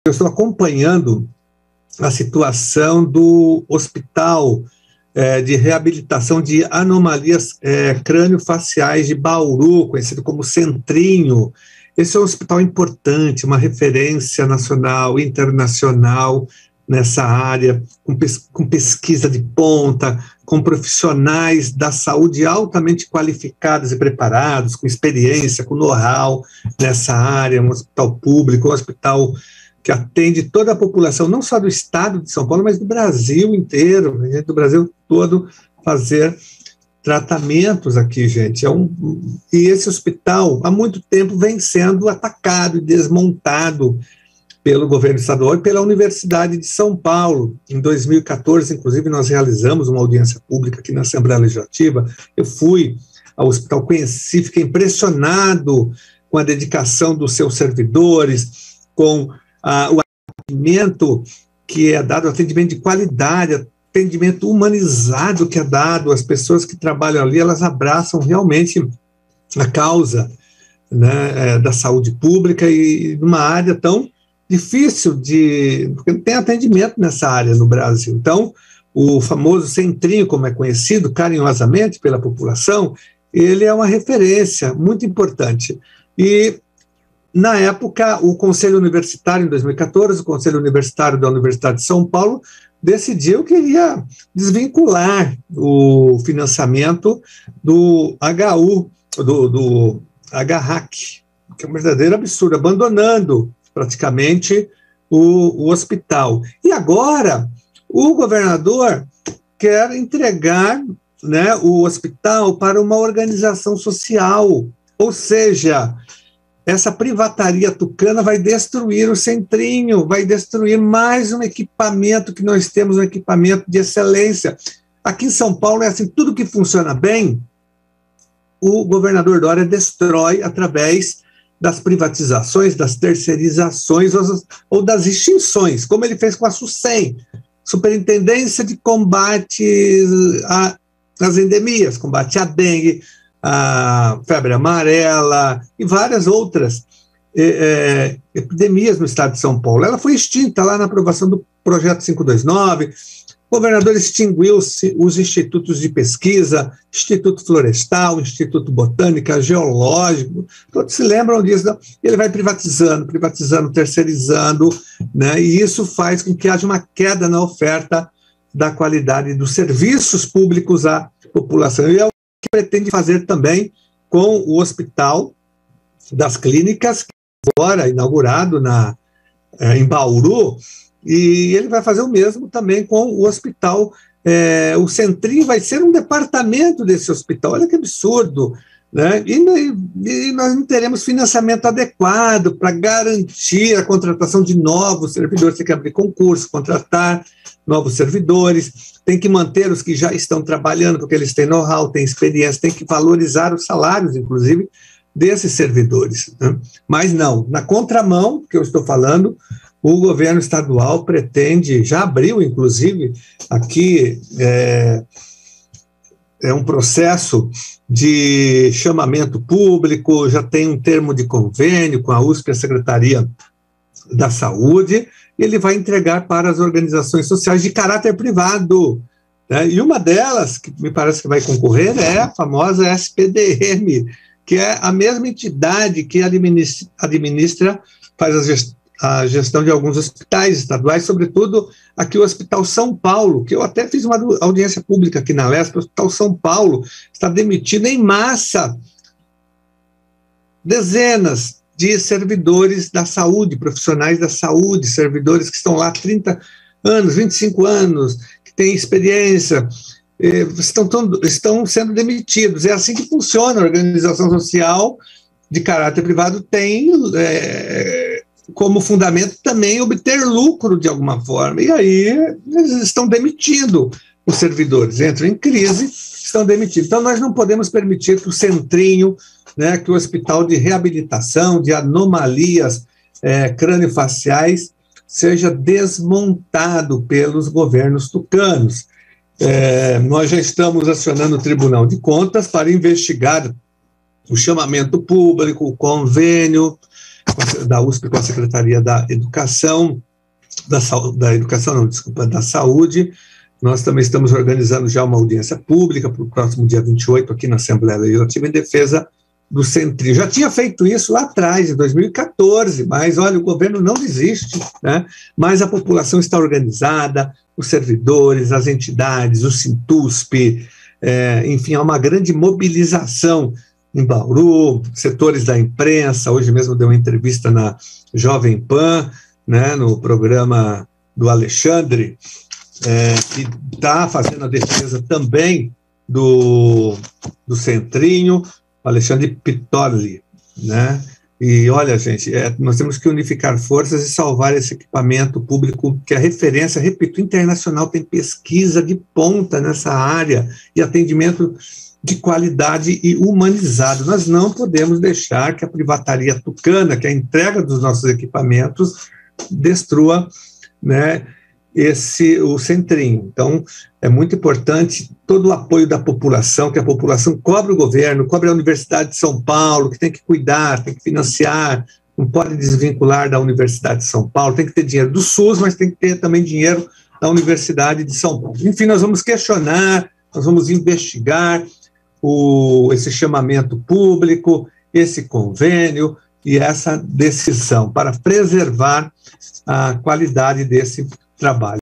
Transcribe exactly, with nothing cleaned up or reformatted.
eu estou acompanhando a situação do Hospital é, de Reabilitação de Anomalias é, Crânio-Faciais de Bauru, conhecido como Centrinho. Esse é um hospital importante, uma referência nacional e internacional nessa área, com, pes com pesquisa de ponta, com profissionais da saúde altamente qualificados e preparados, com experiência, com know-how nessa área, um hospital público, um hospital que atende toda a população, não só do estado de São Paulo, mas do Brasil inteiro, gente do Brasil todo fazer tratamentos aqui, gente. É um, e esse hospital, há muito tempo, vem sendo atacado e desmontado pelo governo estadual e pela Universidade de São Paulo. Em dois mil e quatorze, inclusive, nós realizamos uma audiência pública aqui na Assembleia Legislativa. Eu fui ao hospital, conheci, fiquei impressionado com a dedicação dos seus servidores, com ah, o atendimento que é dado, atendimento de qualidade, atendimento humanizado que é dado. As pessoas que trabalham ali, elas abraçam realmente a causa, né, da saúde pública, e numa área tão difícil de... porque não tem atendimento nessa área no Brasil. Então, o famoso Centrinho, como é conhecido carinhosamente pela população, ele é uma referência muito importante. E, na época, o Conselho Universitário, em dois mil e quatorze, o Conselho Universitário da Universidade de São Paulo decidiu que ia desvincular o financiamento do H U, do, do H R A C, que é um verdadeiro absurdo, abandonando praticamente o, o hospital. E agora, o governador quer entregar, né, o hospital para uma organização social, ou seja, essa privataria tucana vai destruir o Centrinho, vai destruir mais um equipamento que nós temos, um equipamento de excelência. Aqui em São Paulo é assim, tudo que funciona bem, o governador Dória destrói através das privatizações, das terceirizações ou, ou das extinções, como ele fez com a SUSEM, Superintendência de Combate às Endemias, combate à dengue, a febre amarela e várias outras é, é, epidemias no estado de São Paulo. Ela foi extinta lá na aprovação do projeto quinhentos e vinte e nove, o governador extinguiu os institutos de pesquisa, Instituto Florestal, Instituto Botânica, Geológico, todos se lembram disso, não? Ele vai privatizando, privatizando, terceirizando, né? E isso faz com que haja uma queda na oferta da qualidade dos serviços públicos à população. E é o que pretende fazer também com o Hospital das Clínicas, agora inaugurado na, é, em Bauru, e ele vai fazer o mesmo também com o hospital. É, o Centrinho vai ser um departamento desse hospital. Olha que absurdo, né? E, e nós não teremos financiamento adequado para garantir a contratação de novos servidores. Tem que abrir concurso, contratar novos servidores, tem que manter os que já estão trabalhando, porque eles têm know-how, têm experiência, tem que valorizar os salários, inclusive, desses servidores, né? Mas não, na contramão que eu estou falando, o governo estadual pretende, já abriu, inclusive, aqui é, é um processo de chamamento público, já tem um termo de convênio com a U S P, a Secretaria da Saúde, e ele vai entregar para as organizações sociais de caráter privado, né? E uma delas, que me parece que vai concorrer, é a famosa S P D M, que é a mesma entidade que administra, administra faz a gestão, a gestão de alguns hospitais estaduais, sobretudo aqui o Hospital São Paulo, que eu até fiz uma audiência pública aqui na Lesp. O Hospital São Paulo está demitindo em massa dezenas de servidores da saúde, profissionais da saúde, servidores que estão lá há trinta anos, vinte e cinco anos, que têm experiência, eh, estão, estão sendo demitidos. É assim que funciona a organização social de caráter privado, tem... É, como fundamento também obter lucro de alguma forma, e aí eles estão demitindo os servidores, entram em crise, estão demitindo. Então nós não podemos permitir que o Centrinho, né, que o Hospital de Reabilitação de Anomalias é, Crânio-Faciais seja desmontado pelos governos tucanos. É, nós já estamos acionando o Tribunal de Contas para investigar o chamamento público, o convênio, da U S P com a Secretaria da Educação, da, da Educação, não, desculpa, da Saúde. Nós também estamos organizando já uma audiência pública para o próximo dia vinte e oito, aqui na Assembleia Legislativa, em defesa do Centrinho. Já tinha feito isso lá atrás, em dois mil e quatorze, mas, olha, o governo não desiste, né? Mas a população está organizada, os servidores, as entidades, o Sintusp, é, enfim, há uma grande mobilização em Bauru, setores da imprensa. Hoje mesmo deu uma entrevista na Jovem Pan, né, no programa do Alexandre, é, que está fazendo a defesa também do, do Centrinho, Alexandre Pitoli, né? E olha, gente, é, nós temos que unificar forças e salvar esse equipamento público que é referência, repito, internacional, tem pesquisa de ponta nessa área e atendimento de qualidade e humanizado. Nós não podemos deixar que a privataria tucana, que é a entrega dos nossos equipamentos, destrua, né, esse, o Centrinho. Então, é muito importante todo o apoio da população, que a população cobre o governo, cobre a Universidade de São Paulo, que tem que cuidar, tem que financiar, não pode desvincular da Universidade de São Paulo, tem que ter dinheiro do SUS, mas tem que ter também dinheiro da Universidade de São Paulo. Enfim, nós vamos questionar, nós vamos investigar o, esse chamamento público, esse convênio e essa decisão para preservar a qualidade desse trabalho.